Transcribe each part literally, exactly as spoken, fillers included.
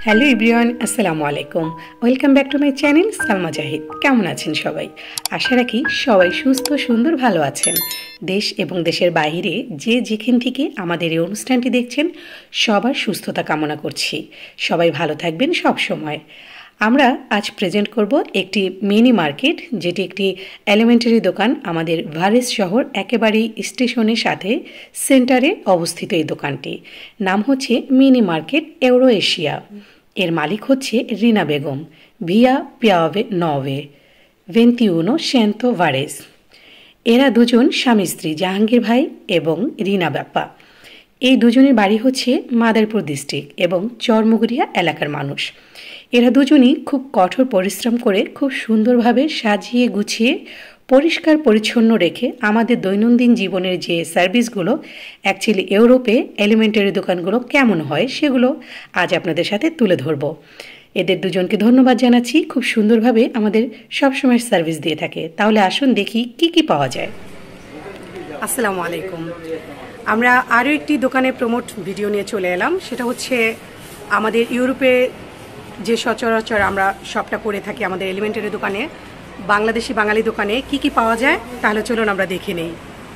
Hello everyone, আসসালামু আলাইকুম। Welcome back to my channel Salma Zahid. কেমন আছেন সবাই? আশা রাখি সবাই সুস্থ সুন্দর ভালো আছেন। দেশ এবং দেশের বাইরে যে যেখান থেকে আমাদের এই অনুষ্ঠানটি দেখছেন সবার সুস্থতা কামনা করছি। সবাই ভালো থাকবেন সব সময়। আমরা আজ প্রেজেন্ট করব একটি মিনি মার্কেট, যেটি একটি এলিমেন্টারি দোকান। আমাদের ভারেস শহর একেবারেই স্টেশনের সাথে সেন্টারে অবস্থিত এই দোকানটি। নাম হচ্ছে মিনি মার্কেট ইউরো এশিয়া। এর মালিক হচ্ছে রিনা বেগম, ভিয়া পিয়াভে নভে ভেন্তিউনো সেন্তো ভারেস। এরা দুজন স্বামী স্ত্রী, জাহাঙ্গীর ভাই এবং রিনা বাপ্পা। এই দুজনের বাড়ি হচ্ছে মাদারীপুর ডিস্ট্রিক্ট এবং চরমুগুরিয়া এলাকার মানুষ। এরা দুজনই খুব কঠোর পরিশ্রম করে খুব সুন্দরভাবে সাজিয়ে গুছিয়ে পরিষ্কার পরিচ্ছন্ন রেখে আমাদের দৈনন্দিন জীবনের যে সার্ভিসগুলো অ্যাকচুয়ালি ইউরোপে এলিমেন্টারি দোকানগুলো কেমন হয় সেগুলো আজ আপনাদের সাথে তুলে ধরব। এদের দুজনকে ধন্যবাদ জানাচ্ছি, খুব সুন্দরভাবে আমাদের সবসময় সার্ভিস দিয়ে থাকে। তাহলে আসুন দেখি কি কি পাওয়া যায়। আসসালামু আলাইকুম। আমরা আরও একটি দোকানে প্রমোট ভিডিও নিয়ে চলে এলাম। সেটা হচ্ছে আমাদের ইউরোপে যে সচরাচর আমরা সবটা করে থাকি আমাদের এলিমেন্টারি দোকানে, বাংলাদেশি বাঙালি দোকানে কি কি পাওয়া যায় তাহলে চলুন আমরা দেখে নেই।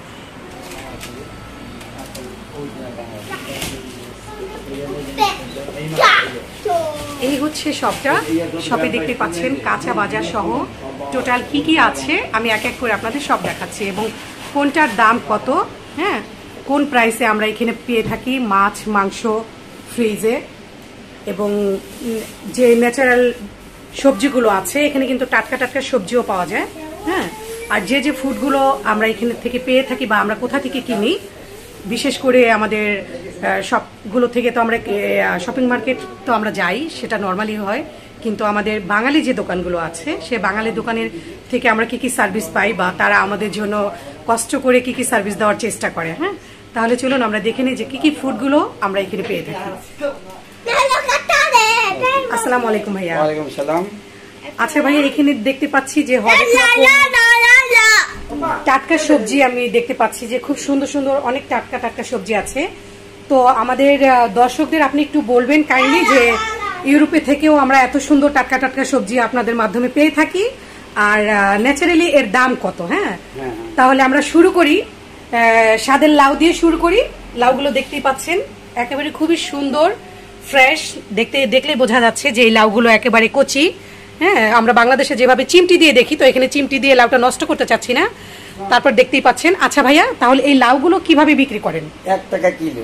এই হচ্ছে শপটা। শপে দেখতে পাচ্ছেন কাঁচা বাজার সহ টোটাল কি কি আছে আমি এক এক করে আপনাদের সব দেখাচ্ছি এবং কোনটার দাম কত, হ্যাঁ কোন প্রাইসে আমরা এখানে পেয়ে থাকি মাছ মাংস ফ্রিজে, এবং যে ন্যাচারাল সবজিগুলো আছে এখানে কিন্তু টাটকা টাটকা সবজিও পাওয়া যায়। হ্যাঁ, আর যে যে ফুডগুলো আমরা এখানে থেকে পেয়ে থাকি বা আমরা কোথা থেকে কিনি, বিশেষ করে আমাদের সবগুলো থেকে তো আমরা শপিং মার্কেট তো আমরা যাই, সেটা নর্মালি হয়, কিন্তু আমাদের বাঙালি যে দোকানগুলো আছে সে বাঙালি দোকানের থেকে আমরা কি কি সার্ভিস পাই বা তারা আমাদের জন্য কষ্ট করে কি কি সার্ভিস দেওয়ার চেষ্টা করে। হ্যাঁ, তাহলে চলুন আমরা দেখে নিই যে কি কি ফুডগুলো আমরা এখানে পেয়ে থাকি। আসসালামু আলাইকুম ভাইয়া। ওয়ালাইকুম সালাম। আচ্ছা ভাইয়া, এখানে দেখতে পাচ্ছি যে টাটকা সবজি আমি দেখতে পাচ্ছি যে খুব সুন্দর সুন্দর অনেক টাটকা টাটকা সবজি আছে। তো আমাদের দর্শকদের আপনি একটু বলবেন কাইন্ডলি যে ইউরোপে থেকেও আমরা এত সুন্দর টাটকা টাটকা সবজি আপনাদের মাধ্যমে পেয়ে থাকি, আর ন্যাচারালি এর দাম কত। হ্যাঁ, তাহলে আমরা শুরু করি। স্বাদের লাউ দিয়ে শুরু করি। লাউগুলো দেখতেই পাচ্ছেন একেবারে খুবই সুন্দর ফ্রেশ, দেখতে দেখলে বোঝা যাচ্ছে যে এই লাউগুলো একেবারে কচি। হ্যাঁ, আমরা বাংলাদেশে যেভাবে চিমটি দিয়ে দেখি, তো এখানে চিমটি দিয়ে লাউটা নষ্ট করতে চাচ্ছি না। তারপর দেখতেই পাচ্ছেন। আচ্ছা ভাইয়া, তাহলে এই লাউগুলো কিভাবে বিক্রি করেন? এক টাকা কিলো।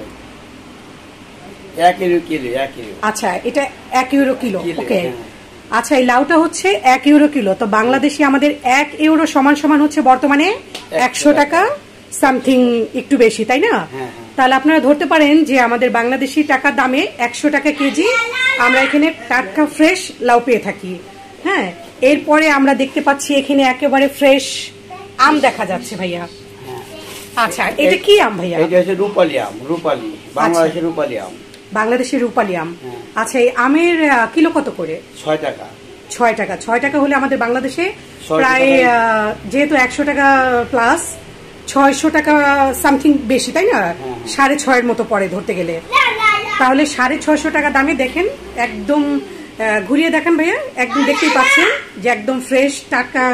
এক ইউরো কিলো। এক ইউরো। আচ্ছা, এটা এক ইউরো কিলো। ওকে। আচ্ছা, এই লাউটা হচ্ছে এক ইউরো কিলো। তো বাংলাদেশি আমাদের এক ইউরো সমান সমান হচ্ছে বর্তমানে একশো টাকা সামথিং, একটু বেশি, তাই না? তাহলে আপনারা ধরতে পারেন যে আমাদের বাংলাদেশি টাকা দামে একশো টাকা কেজি আমরা এখানে টাটকা ফ্রেশ লাউ পেয়ে থাকি। হ্যাঁ, এরপরে আমরা দেখতে পাচ্ছি এখানে একেবারে ফ্রেশ আম দেখা যাচ্ছে ভাইয়া। আচ্ছা, এটা কি আম ভাইয়া? এটা হচ্ছে রূপালী আম। রূপালী, বাংলাদেশের রূপালী আম। বাংলাদেশের রূপালী আম। আচ্ছা, এই আমের কিলো কত করে? ছয় টাকা। ছয় টাকা। ছয় টাকা হলে আমাদের বাংলাদেশে প্রায়, যেহেতু একশো টাকা প্লাস, ছয়শো টাকা সামথিং বেশি, তাই না? সাড়ে ছয়ের মতো পড়ে ধরতে গেলে। তাহলে সাড়ে ছয়শো টাকা দামে দেখেন, একদম ঘুরিয়ে দেখেন ভাইয়া, একদম দেখতেই পাচ্ছেন যে একদম ফ্রেশ টাটকা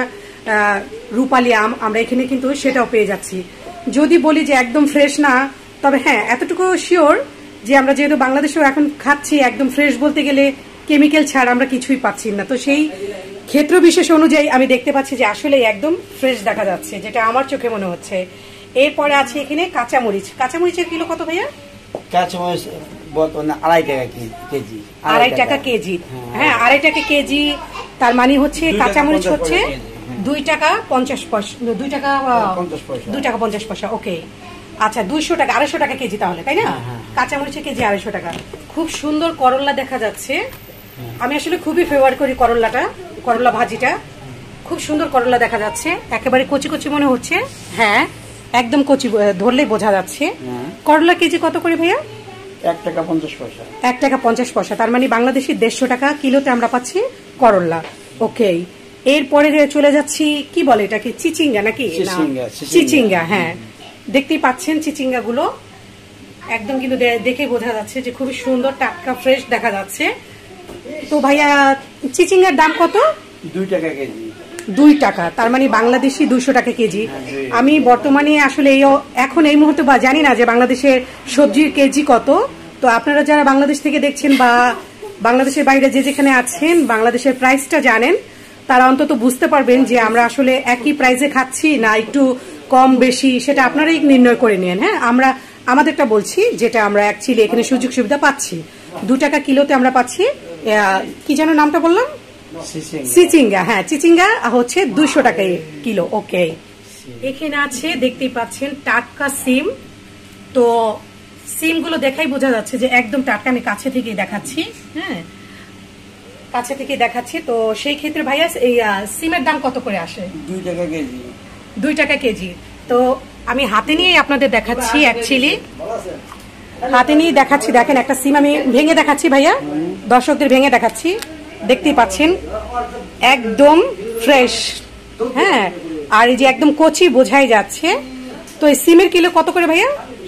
রূপালী আম আমরা এখানে কিন্তু সেটাও পেয়ে যাচ্ছি। যদি বলি যে একদম ফ্রেশ না, তবে হ্যাঁ এতটুকু শিওর যে আমরা যেহেতু বাংলাদেশেও এখন খাচ্ছি, একদম ফ্রেশ বলতে গেলে কেমিক্যাল ছাড়া আমরা কিছুই পাচ্ছি না। তো সেই ক্ষেত্র বিশেষ অনুযায়ী আমি দেখতে পাচ্ছি যে আসলে একদম ফ্রেশ দেখা যাচ্ছে, যেটা আমার চোখে মনে হচ্ছে। এরপরে আছে এখানে কাঁচামরিচ। কাঁচামরিচের কিলো কত ভাইয়া? কাঁচামরিচ বর্তমানে আড়াই টাকা কেজি। আড়াই টাকা কেজি। হ্যাঁ, আড়াই টাকা কেজি। তার মানে হচ্ছে কাঁচামরিচ হচ্ছে দুই টাকা পঞ্চাশ পয়সা। দুই টাকা দুই টাকা পঞ্চাশ পয়সা। ওকে। আচ্ছা, দুইশো টাকা, আড়াইশো টাকা কেজি তাহলে, তাই না? কাঁচামরিচের কেজি আড়াইশো টাকা। খুব সুন্দর করল্লা দেখা যাচ্ছে। আমি আসলে খুবই ফেভার করি করল্লাটা, করল্লা ভাজিটা। খুব সুন্দর করল্লা দেখা যাচ্ছে, একেবারে কচি কচি মনে হচ্ছে। হ্যাঁ, একদম কচি, ধরলেই বোঝা যাচ্ছে। করলা কেজি কত করে ভাইয়া? এক টাকা পঞ্চাশ পয়সা। এক টাকা পঞ্চাশ পয়সা। তার মানে বাংলাদেশি দেড়শো টাকা কিলোতে আমরা পাচ্ছি করল্লা। ওকে। এরপরে চলে যাচ্ছি, কি বলে এটাকে, চিচিঙ্গা নাকি? চিচিঙ্গা। হ্যাঁ, দেখতেই পাচ্ছেন চিচিঙ্গা গুলো একদম কিন্তু দেখে বোঝা যাচ্ছে যে খুবই সুন্দর টাটকা ফ্রেশ দেখা যাচ্ছে। তো ভাইয়া চিচিঙ্গার দাম কত? দুই টাকা কেজি। দুই টাকা, তার মানে বাংলাদেশি দুইশো টাকা কেজি। আমি বর্তমানে আসলে এই এখন এই মুহূর্তে বা জানি না যে বাংলাদেশের সবজির কেজি কত। তো আপনারা যারা বাংলাদেশ থেকে দেখছেন বা বাংলাদেশের বাইরে যে যেখানে আছেন বাংলাদেশের প্রাইসটা জানেন, তারা অন্তত বুঝতে পারবেন যে আমরা আসলে একই প্রাইসে খাচ্ছি না একটু কম বেশি, সেটা আপনারাই নির্ণয় করে নেন। হ্যাঁ, আমরা আমাদেরটা বলছি যেটা আমরা অ্যাকচুয়ালি এখানে সুযোগ সুবিধা পাচ্ছি। দু টাকা কিলোতে আমরা পাচ্ছি কি যেন নামটা বললাম, চিচিঙ্গা। হ্যাঁ, চিচিঙ্গা হচ্ছে দুইশো টাকা কিলো। ওকে, এখানে আছে দেখতেই পাচ্ছেন টাটকা সিম। তো সিম গুলো দেখাই বোঝা যাচ্ছে যে একদম টাটকা, আমি কাছে থেকেই দেখাচ্ছি। হ্যাঁ, কাছে থেকে দেখাচ্ছি। তো সেই ক্ষেত্রে ভাইয়া এই সিমের দাম কত করে আসে? দুই টাকা কেজি। দুই টাকা কেজি। তো আমি হাতে নিয়ে আপনাদের দেখাচ্ছি, অ্যাকচুয়ালি হাতে নিয়ে দেখাচ্ছি। দেখেন একটা সিম আমি ভেঙে দেখাচ্ছি ভাইয়া, দর্শকদের ভেঙে দেখাচ্ছি। দেখতেই পাচ্ছেন একদম ফ্রেশ। হ্যাঁ, আর এই যে একদম কচি বোঝাই যাচ্ছে। তো এই সিমের কিলো কত করে ভাইয়া?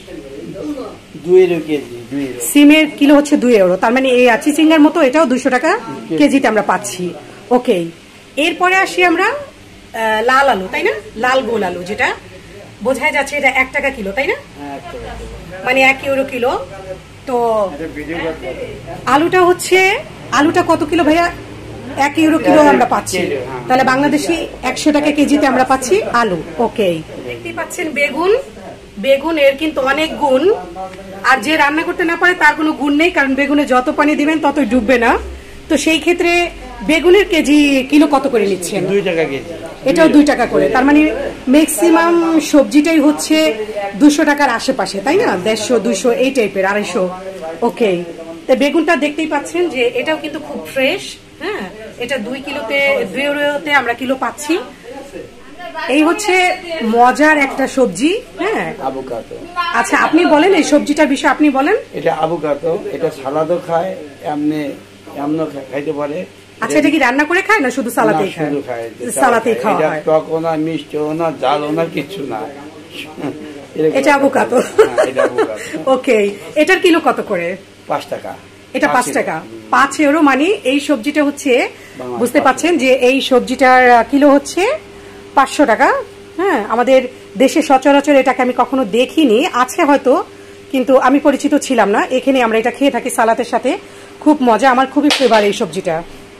সিমের কিলো হচ্ছে দুই ইউরো, তার মানে এই চিচিঙ্গার মতো এটাও দুইশো টাকা কেজিতে আমরা পাচ্ছি। ওকে, এরপরে আসি আমরা লাল আলু, তাই না? লাল গোল আলু, যেটা বোঝাই যাচ্ছে এটা এক টাকা কিলো, তাই না? মানে এক ইউরো কিলো। তো আলুটা হচ্ছে, আলুটা কত কিলো ভাইয়া? এক ইউরো কিলো আমরা পাচ্ছি, তাহলে বাংলাদেশি একশো টাকা কেজিতে আমরা পাচ্ছি আলু। ওকে, দেখতেই পাচ্ছেন বেগুন। বেগুন এর কিন্তু অনেক গুণ, আর যে রান্না করতে না পারে তার কোনো গুণ নেই, কারণ বেগুনে যত পানি দিবেন ততই ডুববে না। তো সেই ক্ষেত্রে বেগুনের কেজি কিলো কত করে নিচ্ছেন? দুই টাকা কেজি। এটাও দুই টাকা করে, তার মানে ম্যাক্সিমাম সবজিটাই হচ্ছে দুশো টাকার আশেপাশে, তাই না? দেড়শো, দুশো এই টাইপের, আড়াইশো। ওকে, তো বেগুনটা দেখতেই পাচ্ছেন যে এটাও কিন্তু খুব ফ্রেশ। হ্যাঁ, এটা দুই কিলোতে দুই ইউরোতে আমরা কিলো পাচ্ছি। এই হচ্ছে মজার একটা সবজি। হ্যাঁ, আভোকাডো। আচ্ছা, আপনি বলেন এই সবজিটার বিষয়ে, আপনি বলেন। এটা আভোকাডো, এটা সালাদও খায়, এমনি এমনও খাইতে পারে। আচ্ছা, এটা কি রান্না করে খায় না শুধু সালাতেই খায়? শুধু খায়, সালাতেই খাওয়া হয়। টকও না, মিষ্টিও না, ঝালও না, কিচ্ছু না। এটা আভোকাডো। ওকে, এটার কিলো কত করে? পাঁচ টাকা। এটা পাঁচ টাকা, পাঁচ ইউরো। মানে এই সবজিটা হচ্ছে, বুঝতে পাচ্ছেন যে এই সবজিটার কিলো হচ্ছে পাঁচশো টাকা। হ্যাঁ, আমাদের দেশে সচরাচর এটাকে আমি কখনো দেখিনি, আছে হয়তো, কিন্তু আমি পরিচিত ছিলাম না। এখানে আমরা এটা খেয়ে থাকি সালাতের সাথে, খুব মজা, আমার খুবই ফেভারিট এই সবজিটা।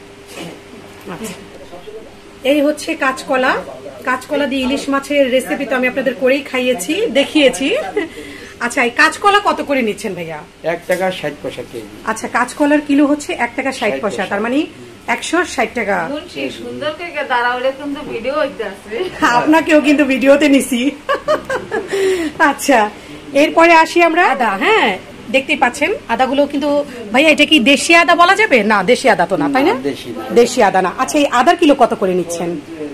এই হচ্ছে কাঁচকলা। কাঁচকলা দিয়ে ইলিশ মাছের রেসিপি তো আমি আপনাদের করেই খাইয়েছি, দেখিয়েছি। আচ্ছা, এই কাঁচকলা কত করে নিচ্ছেন ভাইয়া? এক টাকা ষাট পয়সা কেজি। আচ্ছা, কাঁচকলার কিলো হচ্ছে এক টাকা ষাট পয়সা, তার মানে একশো ষাট টাকা। আপনাকেও কিন্তু ভিডিওতে নিছি। আচ্ছা, এরপরে আসি আমরা আদা। হ্যাঁ, দেখতেই পাচ্ছেন আদাগুলো কিন্তু ভাইয়া, এটা কি দেশি আদা বলা যাবে? না, দেশি আদা তো না, তাই না? দেশি আদা না। আচ্ছা, এই আদার কিলো কত করে নিচ্ছেন?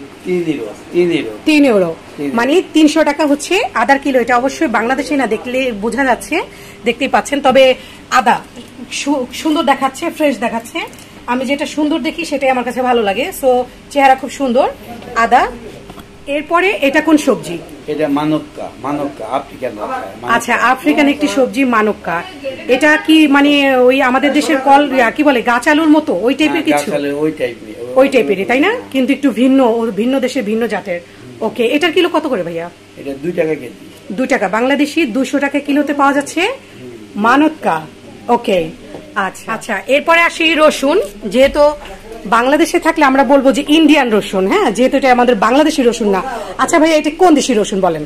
তিন ইউরো, মানে তিনশো টাকা হচ্ছে আদার কিলো। এটা অবশ্যই বাংলাদেশে না, দেখলে বোঝা যাচ্ছে, দেখতেই পাচ্ছেন। তবে আদা সুন্দর দেখাচ্ছে, ফ্রেশ দেখাচ্ছে। আমি যেটা সুন্দর দেখি সেটাই আমার কাছে ভালো লাগে। সো চেহারা খুব সুন্দর আদা। এরপরে এটা কোন সবজি? এটা মানক্কা। মানক্কা আফ্রিকান। আচ্ছা, আফ্রিকান একটি সবজি মানক্কা। এটা কি মানে ওই আমাদের দেশের কল কি বলে, গাছ আলুর মতো ওই টাইপের কিছু? ওই টাইপের, ওই টাইপেরই, তাই না? কিন্তু একটু ভিন্ন, ভিন্ন দেশের ভিন্ন জাতের। ওকে, এটার কিলো কত করে ভাইয়া? এটা দুই টাকা কেজি। দুই টাকা, বাংলাদেশি দুশো টাকা কিলোতে পাওয়া যাচ্ছে মানক্কা। ওকে, আচ্ছা আচ্ছা। এরপরে আসি রসুন। যেহেতু বাংলাদেশে থাকলে আমরা বলবো যে ইন্ডিয়ান রসুন, হ্যাঁ, যেহেতু এটা আমাদের বাংলাদেশি রসুন না। আচ্ছা ভাইয়া, এটা কোন দেশি রসুন বলেন?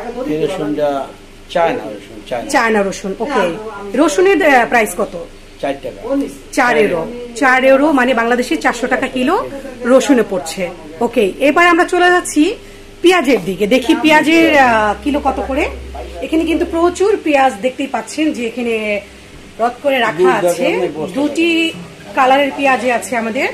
চায়না রসুন। ওকে, রসুনের প্রাইস কত? চার ইউরো। চার ইউরো মানে বাংলাদেশি চারশো টাকা কিলো রসুনে পড়ছে। ওকে, এবার আমরা চলে যাচ্ছি পেঁয়াজের দিকে। দেখি পেঁয়াজের কিলো কত করে। এখানে কিন্তু প্রচুর পেঁয়াজ দেখতেই পাচ্ছেন যে এখানে রদ করে রাখা আছে। দুটি কালারের পেঁয়াজ আছে আমাদের।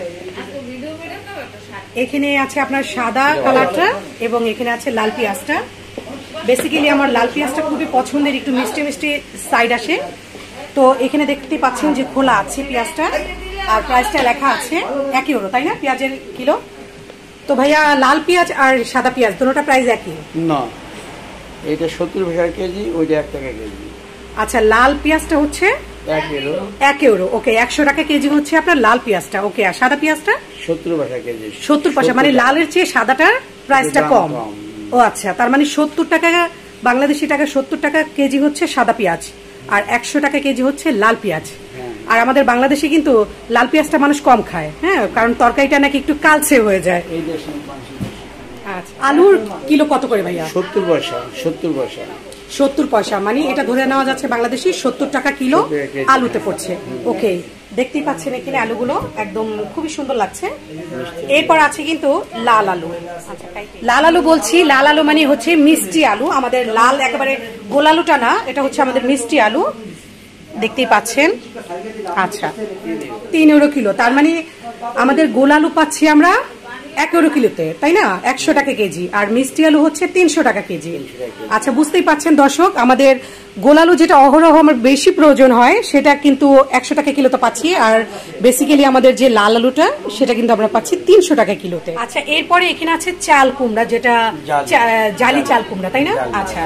এখানে আছে আপনার সাদা কালারটা এবং এখানে আছে লাল পেঁয়াজটা। বেসিক্যালি আমার লাল পেঁয়াজটা খুবই পছন্দের, একটু মিষ্টি মিষ্টি সাইড আসে। তো এখানে দেখতে পাচ্ছেন যে খোলা আছে পেঁয়াজটা, আর প্রাইসটা লেখা আছে এক ইউরো, তাই না পেঁয়াজের কিলো? তো ভাইয়া, লাল পেঁয়াজ আর সাদা পেঁয়াজ দুটোটা প্রাইস একই না? এটা সত্তর টাকা কেজি, ওইটা এক টাকা কেজি। আচ্ছা, লাল পেঁয়াজটা হচ্ছে এক ইউরো। এক ইউরো, ওকে। একশো টাকা কেজি হচ্ছে আপনার লাল পেঁয়াজটা, ওকে। আর সাদা পেঁয়াজটা সত্তর পয়সা কেজি। সত্তর পয়সা, মানে লালের চেয়ে সাদাটার প্রাইসটা কম। ও আচ্ছা, তার মানে সত্তর টাকা বাংলাদেশি টাকা সত্তর টাকা কেজি হচ্ছে সাদা পেঁয়াজ, আর একশো টাকা কেজি হচ্ছে লাল পেঁয়াজ। আর আমাদের বাংলাদেশে কিন্তু লাল পেঁয়াজটা মানুষ কম খায়, হ্যাঁ, কারণ তরকারিটা নাকি একটু কালচে হয়ে যায়। আচ্ছা, আলুর কিলো কত করে ভাইয়া? সত্তর পয়সা। সত্তর পয়সা সত্তর পয়সা, মানে এটা ধরে নেওয়া যাচ্ছে বাংলাদেশি সত্তর টাকা কিলো আলুতে পড়ছে, ওকে। দেখতেই পাচ্ছেন এখানে আলুগুলো একদম খুবই সুন্দর লাগছে। এরপর আছে কিন্তু লাল আলু। লাল আলু বলছি, লাল আলু মানে হচ্ছে মিষ্টি আলু, আমাদের লাল একেবারে গোল আলুটা না, এটা হচ্ছে আমাদের মিষ্টি আলু, দেখতেই পাচ্ছেন। আচ্ছা, তিন ইউরো কিলো, তার মানে আমাদের গোল আলু পাচ্ছি আমরা এক ইউরো কিলোতে, তাই না? একশো টাকা কেজি। আর মিষ্টি আলু হচ্ছে তিনশো টাকা কেজি। আচ্ছা, বুঝতেই পাচ্ছেন দর্শক, আমাদের গোল আলু যেটা অহরহ আমার বেশি প্রয়োজন হয় সেটা কিন্তু একশো টাকা কিলোতে পাচ্ছি, আর বেসিক্যালি আমাদের যে লাল আলুটা সেটা কিন্তু আমরা পাচ্ছি তিনশো টাকা কিলোতে। আচ্ছা, এরপরে এখানে আছে চাল কুমড়া, যেটা জালি চাল কুমড়া, তাই না? আচ্ছা,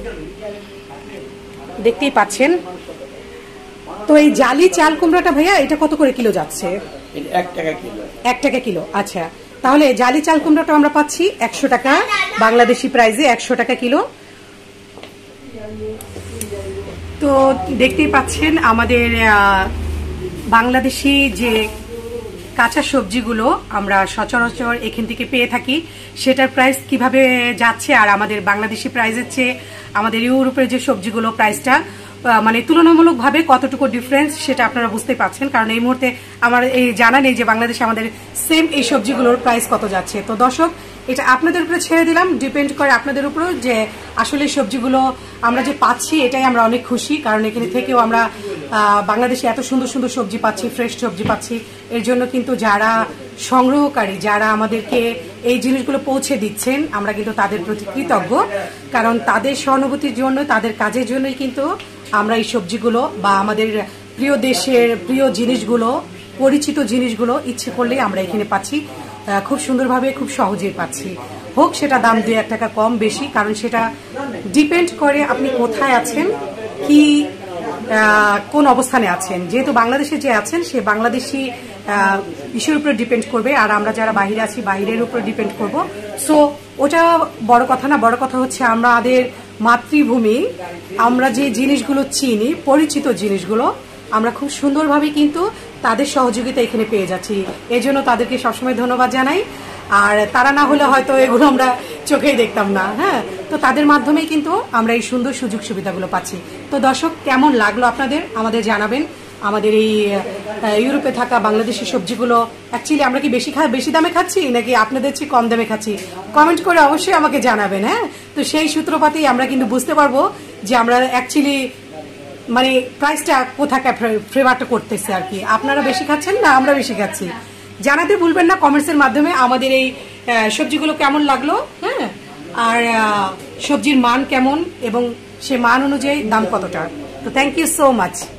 দেখতেই পাচ্ছেন। তো এই জালি চাল কুমড়াটা ভাইয়া এটা কত করে কিলো যাচ্ছে? এক টাকা কিলো। এক টাকা কিলো, আচ্ছা। তাহলে জালি চাল কুমড়াটা আমরা পাচ্ছি একশো টাকা বাংলাদেশি প্রাইসে, একশো টাকা কিলো। তো দেখতেই পাচ্ছেন আমাদের বাংলাদেশি যে কাঁচা সবজিগুলো আমরা সচরাচর এখান থেকে পেয়ে থাকি সেটার প্রাইস কিভাবে যাচ্ছে, আর আমাদের বাংলাদেশি প্রাইসের চেয়ে আমাদের ইউরোপের যে সবজিগুলো প্রাইসটা মানে তুলনামূলকভাবে কতটুকু ডিফারেন্স সেটা আপনারা বুঝতে পারছেন, কারণ এই মুহূর্তে আমার এই জানা নেই যে বাংলাদেশে আমাদের সেম এই সবজিগুলোর প্রাইস কত যাচ্ছে। তো দর্শক, এটা আপনাদের উপরে ছেড়ে দিলাম, ডিপেন্ড করে আপনাদের উপর যে আসলে সবজিগুলো আমরা যে পাচ্ছি এটাই আমরা অনেক খুশি, কারণ এখানে থেকেও আমরা বাংলাদেশে এত সুন্দর সুন্দর সবজি পাচ্ছি, ফ্রেশ সবজি পাচ্ছি। এর জন্য কিন্তু যারা সংগ্রহকারী, যারা আমাদেরকে এই জিনিসগুলো পৌঁছে দিচ্ছেন, আমরা কিন্তু তাদের প্রতি কৃতজ্ঞ, কারণ তাদের সহানুভূতির জন্য, তাদের কাজের জন্যই কিন্তু আমরা এই সবজিগুলো বা আমাদের প্রিয় দেশের প্রিয় জিনিসগুলো, পরিচিত জিনিসগুলো ইচ্ছে করলেই আমরা এখানে পাচ্ছি, খুব সুন্দরভাবে খুব সহজেই পাচ্ছি। হোক সেটা দাম দুই এক টাকা কম বেশি, কারণ সেটা ডিপেন্ড করে আপনি কোথায় আছেন, কি কোন অবস্থানে আছেন। যেহেতু বাংলাদেশে যে আছেন সে বাংলাদেশি ইস্যুর উপরে ডিপেন্ড করবে, আর আমরা যারা বাইরে আছি বাইরের উপরে ডিপেন্ড করব। সো ওটা বড় কথা না, বড় কথা হচ্ছে আমাদের মাতৃভূমি, আমরা যে জিনিসগুলো চিনি, পরিচিত জিনিসগুলো আমরা খুব সুন্দরভাবে কিন্তু তাদের সহযোগিতা এখানে পেয়ে যাচ্ছি। এই জন্য তাদেরকে সবসময় ধন্যবাদ জানাই, আর তারা না হলে হয়তো এগুলো আমরা চোখেই দেখতাম না। হ্যাঁ, তো তাদের মাধ্যমেই কিন্তু আমরা এই সুন্দর সুযোগ সুবিধাগুলো পাচ্ছি। তো দর্শক, কেমন লাগলো আপনাদের আমাদের জানাবেন। আমাদের এই ইউরোপে থাকা বাংলাদেশি সবজিগুলো অ্যাকচুয়ালি আমরা কি বেশি খা বেশি দামে খাচ্ছি নাকি আপনাদের চেয়ে কম দামে খাচ্ছি, কমেন্ট করে অবশ্যই আমাকে জানাবেন। হ্যাঁ, তো সেই সূত্রপাতেই আমরা কিন্তু বুঝতে পারবো যে আমরা অ্যাকচুয়ালি মানে প্রাইসটা কোথাকার ফেভারটা করতেছে আর কি, আপনারা বেশি খাচ্ছেন না আমরা বেশি খাচ্ছি। জানাতে ভুলবেন না কমেন্টসের মাধ্যমে আমাদের এই সবজিগুলো কেমন লাগলো, হ্যাঁ, আর সবজির মান কেমন এবং সে মান অনুযায়ী দাম কতটা। তো থ্যাংক ইউ সো মাচ।